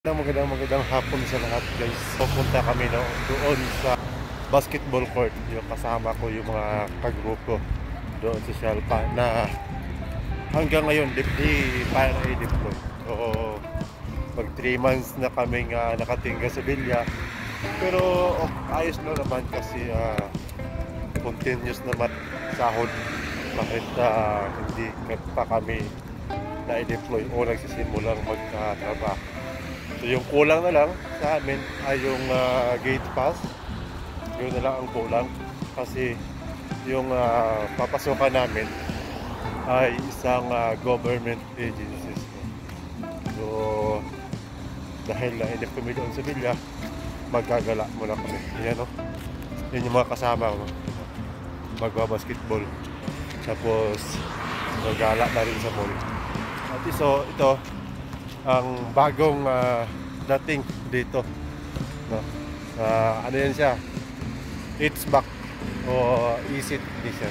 Magandang hapon sa lahat guys. Pupunta kami doon sa basketball court. Yung kasama ko yung mga kagrupo doon sa Shalpa na hanggang ngayon di pa i-deploy. So mag 3 months na kaming nakatingga sa Villa. Pero ayos na naman kasi continuous naman sahod kahit hindi pa kami na-deploy o nagsisimulang magtatrabaho. So yung kulang na lang sa amin ay yung gate pass. Yun na lang ang kulang kasi yung papasokan namin ay isang government agencies. So dahil na-inip kami doon sa Villa, magagala muna kami. Yan, no? Yun yung mga kasama ko, magbabasketball, tapos magala na rin sa mall. At so ito ang bagong dating dito, no? Ano yan siya, it's back o easy technician,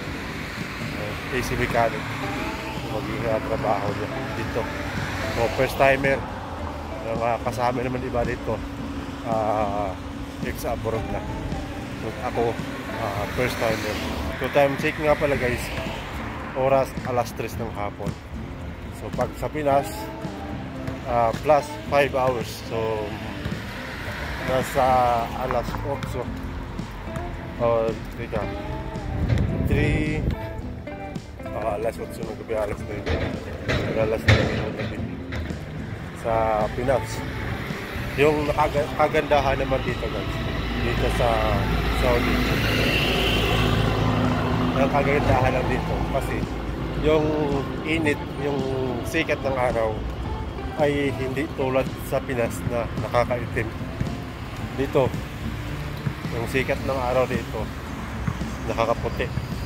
AC mechanic magiging trabaho niya dito. So first timer yung kasama naman iba dito, ex-abroad na. So ako first timer. So time check nga pala guys, oras alas 3 ng hapon. So pag sa Pinas plus 5 hours, so nasa alas 8 o 3 alas 8 ng gabi, alas 9 alas 9 ng gabi sa Pinas. Yung kagandahan naman dito guys, dito sa Saudi, ang kagandahan lang dito kasi yung init, yung sikat ng araw ay hindi tulad sa Pinas na nakakaitim. Dito yung sikat ng araw dito nakakaputi.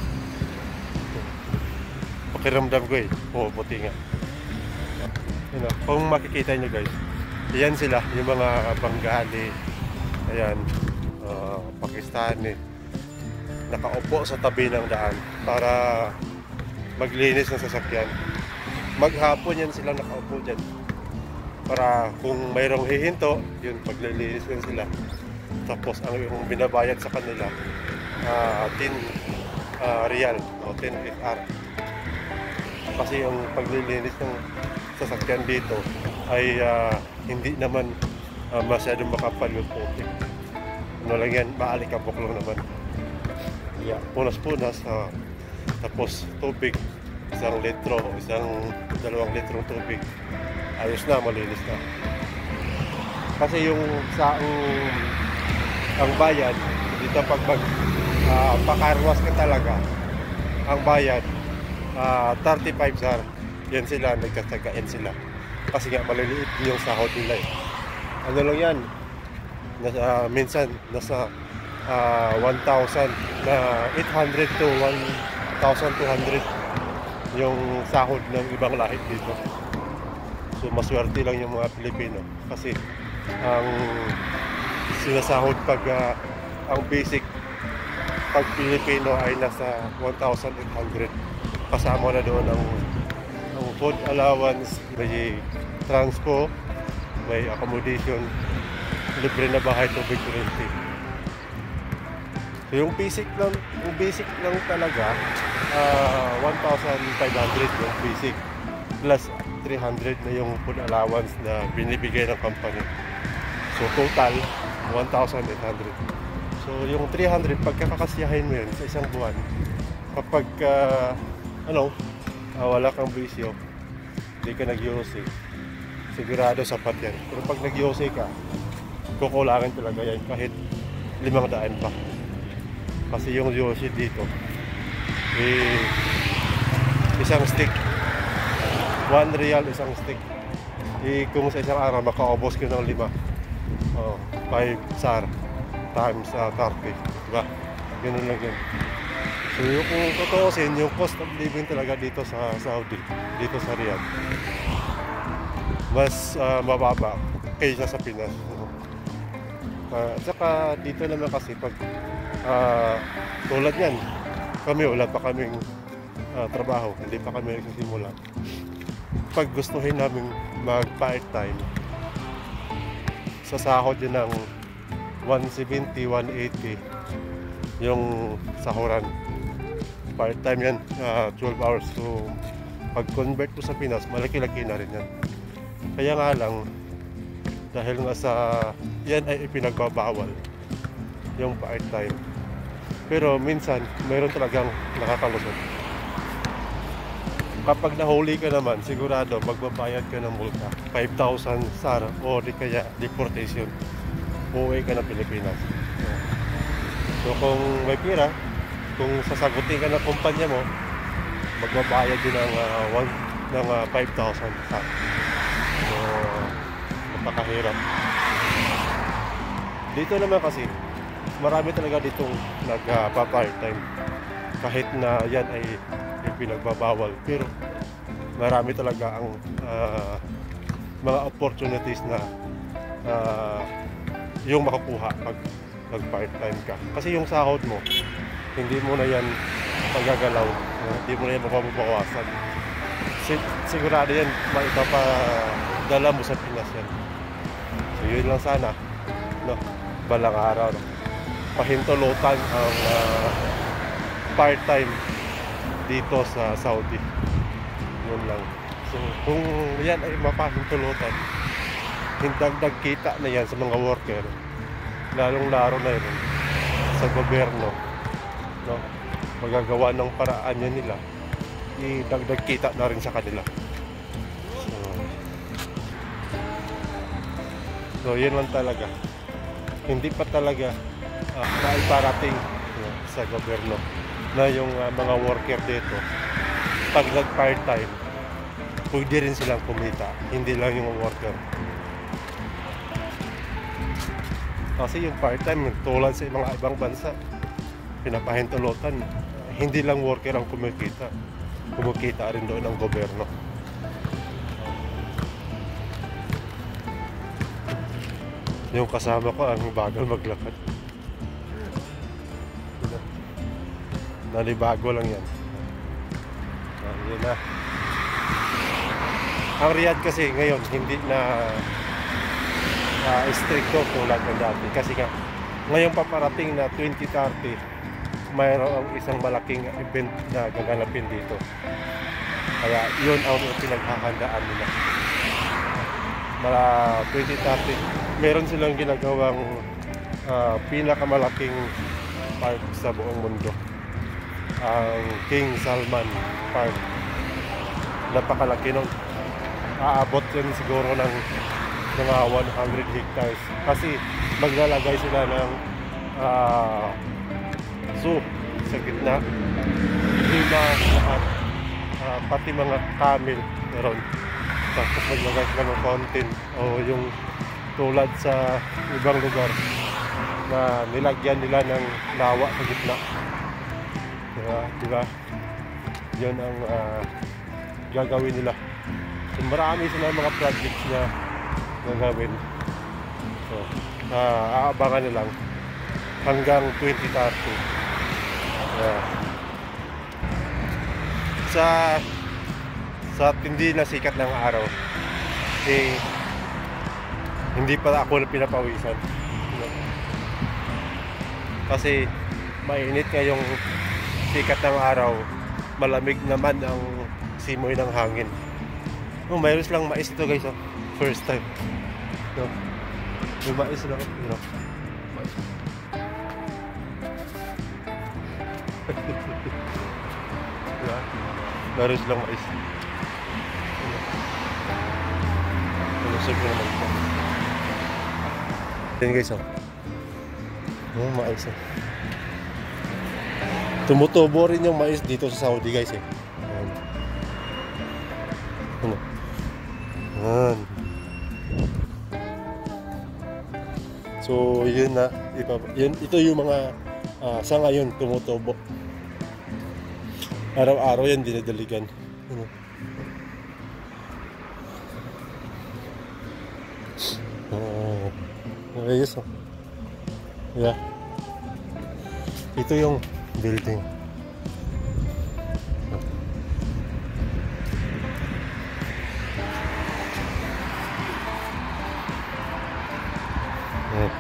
Pakiramdam ko puti nga. Yun, kung makikita nyo guys, yan sila yung mga Bengali, ayan, Pakistani, nakaupo sa tabi ng daan para maglinis ng sasakyan. Maghapon yan sila nakaupo dyan para kung mayroong hihinto, yun, paglilinis yan sila. Tapos ang yung binabayad sa kanila 10 real o 10 FR. Kasi yung paglilinis ng sasakyan dito ay hindi naman masyadong makapal yung putik. Ano lang yan, maalikabok lang naman. Yeah, punas-punas, tapos tubig, 1 litro, 2 litrong tubig, ayos na, malinis na. Kasi yung sa ang bayad dito pag pakarwas ka talaga, ang bayad 35 sar. Yan sila, nagkatagain sila kasi nga maliliit yung sahod nila Ano lang yan, minsan nasa 1,800 to 1,200 yung sahod ng ibang lahi dito. So maswerte lang yung mga Pilipino kasi ang sinasahod pag ang basic pag Pilipino ay nasa 1,800. Kasama na doon ang food allowance, may transpo, may accommodation, libre na bahay, tubig, kuryente. So yung basic lang talaga 1,500 yung basic, plus 300 na yung food allowance na binibigay ng company. So total 1,800. So yung 300 pagkakasyahin mo yun sa isang buwan, kapag wala kang bisyo, hindi ka nag-UC, sigurado sapat yan. Pero pag nag-UC ka, kukulangin talaga yan kahit 500 pa. Kasi yung UC dito isang stick 1 real, isang stick. Kung sa isang araw makaubos ko ng 5 SAR times 30, diba? Ganun lang yun. So kung tutuusin, yung cost of living talaga dito sa Saudi, dito sa Riyadh, mas mababa kaysa sa Pinas. At saka dito naman kasi pag tulad yan, kami wala pa kaming trabaho, hindi pa kami nagsisimula. Pag gustuhin namin mag part time, sasahod yun ng 170, 180 yung sahuran. Part-time yan, 12 hours. So pag convert mo sa Pinas, malaki-laki na rin yan. Kaya nga lang, dahil nga sa yan ay ipinagbabawal yung part-time, pero minsan mayroon talagang nakakalusot. Kapag nahuli ka naman, sigurado magbabayad ka ng multa 5,000 SAR o di kaya deportation, uuwi ka ng Pilipinas. So kung may pira, kung sasagutin ka ng kumpanya mo, magbabayad din ng 5,000 SAR. So napakahirap. Dito naman kasi marami talaga ditong nagpa-part-time, kahit na yan ay pinagbabawal, pero marami talaga ang mga opportunities na yung makukuha pag nag-part-time ka. Kasi yung sahod mo, hindi mo na yan pagagalaw, hindi mo na yan mapapawasan. Sigurado yan, maipapadala mo sa Pinas yan. So yun lang sana, no, balang araw, no, pahintulutan ang part-time dito sa Saudi. Yun lang. So kung yan ay mapahintulutan, hindagdag kita na yan sa mga worker, lalong-laro na yun sa gobyerno, no, magagawa ng paraan yan nila, idagdag kita na rin sa kanila. So yun lang talaga, hindi pa talaga naiparating sa gobyerno na yung mga worker dito, pag nag-part-time, pwede rin silang kumita, hindi lang yung worker. Kasi yung part-time, tulad sa mga ibang bansa, pinapahintulutan, hindi lang worker ang kumikita, kumikita rin doon ang gobyerno. Yung kasama ko, ang bagal maglakad. Nalibago lang yan. Yan na. Ang Riyadh kasi ngayon hindi na stricto tulad ng dati. Kasi nga, ngayong paparating na 2030, mayroong isang malaking event na gaganapin dito. Kaya yun ang pinaghahandaan nila. Mala 2030, meron silang ginagawang pinakamalaking park sa buong mundo, ang King Salman Park. Napakalaki nun. Aabot yun siguro ng mga 100 hectares, kasi maglalagay sila ng zoo sa gitna, lima lahat, pati mga camel meron. Tapos maglagay sila ng fountain, o yung tulad sa ibang lugar na nilagyan nila ng lawa sa gitna. Diba? Yun ang gagawin nila. So, marami sila mga projects na gagawin. So, aabangan na lang hanggang 2030. Sa tindi na sikat ng araw, hindi pa ako na pinapawisan. Kasi mainit ngayong sikat ng araw, malamig naman ang simoy ng hangin. Mayroon silang mais ito guys, first time. May mais lang, mais. Meron silang mais. Malusog na naman ito. Yan guys, mais. Tumutubo rin yung mais dito sa Saudi guys . So yun na, ito yung mga sa ngayon tumutubo. Araw-araw yan dinadaligan. Ayos . Yeah. Ito yung building. Ayan.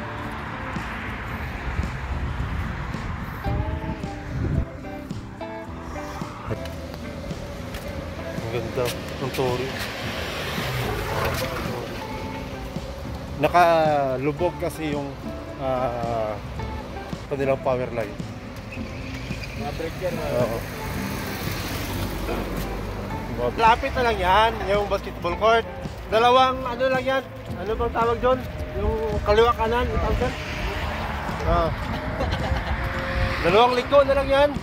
Ang ganda ng Tori. Nakalubog kasi yung kanilang power line. Oo. Lapit na lang yan, yung basketball court. Dalawang ano lang yan. Ano bang tawag doon? Yung kaliwa kanan, yung tawag doon? Dalawang liko na lang yan.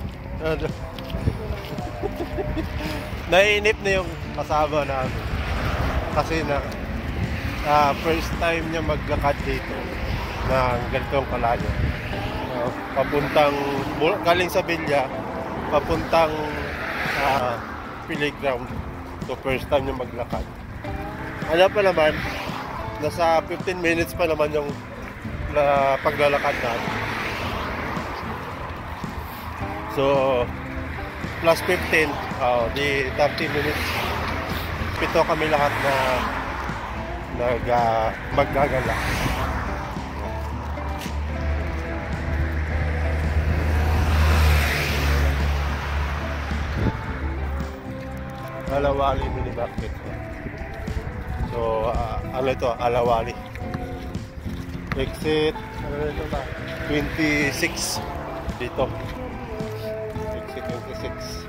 Naiinip na yung kasama namin. Kasi first time niya maglakad dito ng ganitong kalayo. Papuntang, galing sa Villa, papuntang playground. So first time niya maglakad. Ano pa naman, nasa 15 minutes pa naman yung paglalakad natin. So plus 15, di 30 minutes. Pito kami lahat na maggagala. Alawali mini market. So ano ito? Alawali. Exit 26 dito. Exit 26.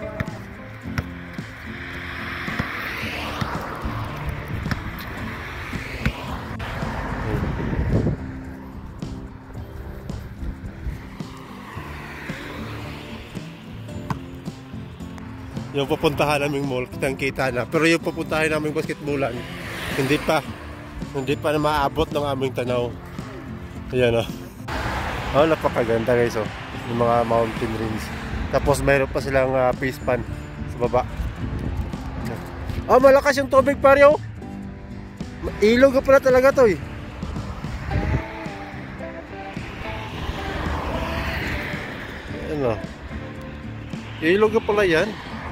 Yung pupuntahan naming mall, kitang-kita na. Pero yung pupuntahan naming basketballan, hindi pa na maabot ng aming tanaw. Ayan o. Napakaganda guys o. Yung mga mountain range. Tapos mayroon pa silang face pan sa baba. Malakas yung tubig paryo. Ilog pala talaga to eh. Ayan o. Ilog pala yan.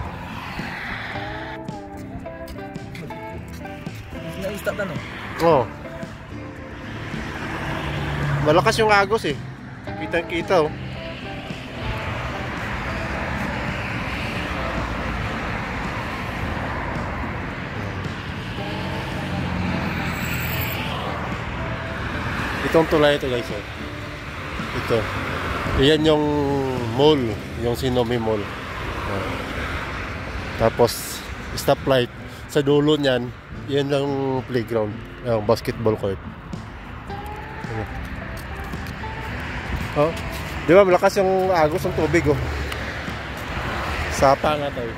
Na-stop na no? Oo. Malakas yung agos eh. Kitang-kita oh. Itong tulay ito guys oh. Ito. Iyan yung mall, yung Sinomi Mall. Tapos stoplight sa dulo niyan, yan ang playground, yung basketball court. Di ba malakas yung agos ng tubig oh. Sapa nga tayo.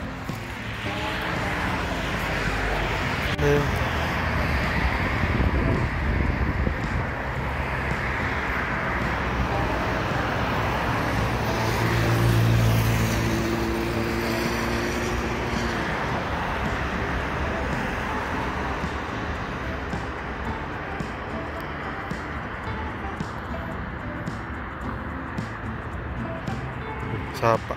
Sapa.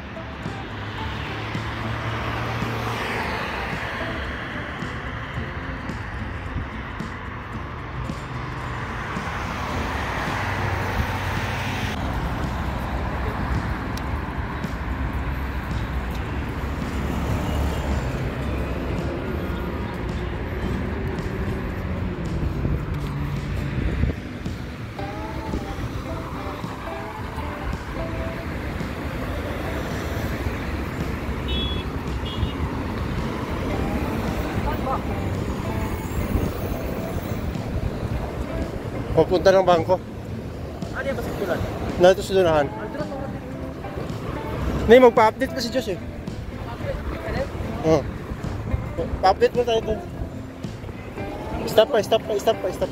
Papunta ng bangko. Ano yung basketballan? Nandito sa dunahan. Magpa-update pa si Josh eh. Pa-update mo tayo doon. Stop pa.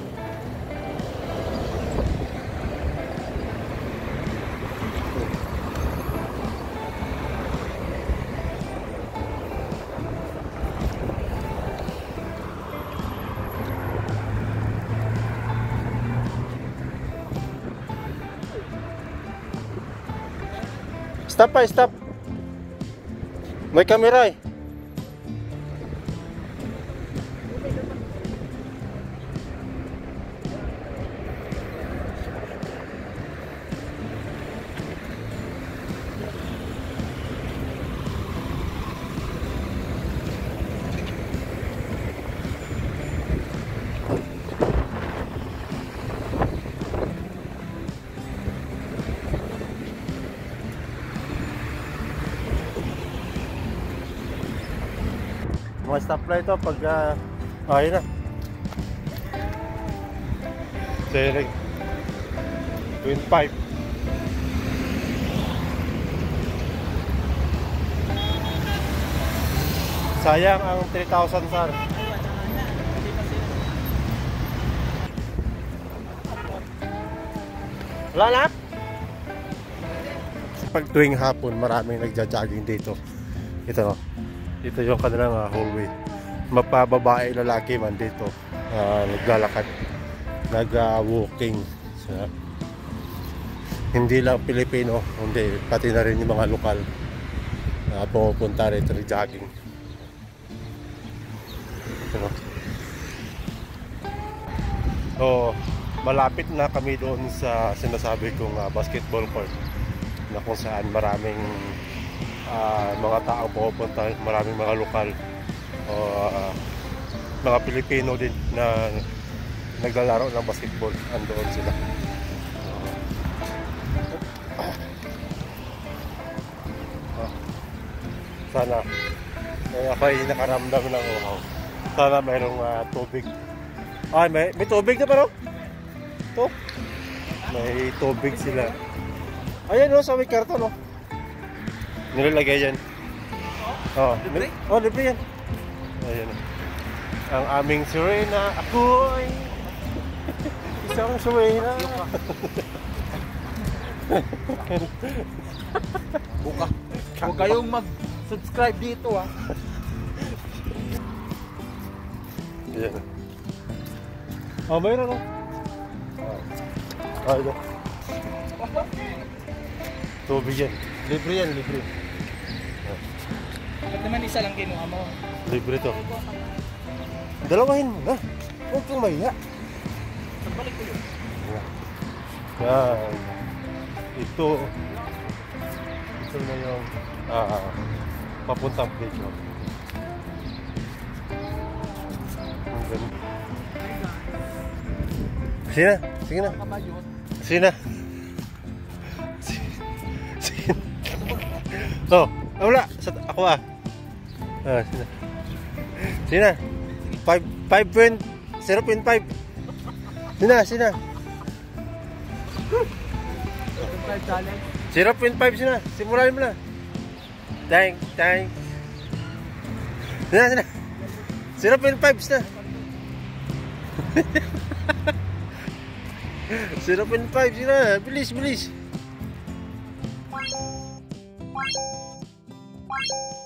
Stop. May kamera eh. Mga stoplight to pag ayun na. Sering. 25. Sayang ang 3,000 sar. Wala na? Pag tuwing hapon, maraming nagja-jogging dito. Ito no. Ito yung kanilang hallway. Mapababae, lalaki man dito. Naglalakad. Nag-walking. So, hindi lang Pilipino, hindi. Pati na rin yung mga lokal. Pupunta rito nag-jogging. Ito no. So, malapit na kami doon sa sinasabi kong basketball court na kung saan maraming mga tao pupunta, maraming mga lokal o mga Pilipino din na naglalaro ng basketball. Andoon sila. Sana ako'y nakaramdam ng uhaw. Sana mayroong tubig. Ay, may tubig na pa, no? Ito. May tubig sila. Ayan, no, sa may karton, no? Nilalagay yan. Oh, libre? Oh, libre yan. Ayan. Ang aming Serena. Ako'y isang Serena. Huwag kayong mag-subscribe dito, ha. Ayan. Oh, mayroon, no? Oh, ito. Tubig yan. Libre yan, libre. Ba't naman isa lang kinuha mo? Libre to. Dalawahin mo na. Huwag kang mahiya. Pagbalik ko yun. Yan. Ito na yung papuntang video. Sige na. Sige na. Sige na. Sige na. Oh, wala. Ako sige na. Sige na. 0.5. Sige na, sige na. 0.5 sige na. Simulan mo na. Thanks. Sige na. 0.5 sige na. 0.5 sige na. Bilis.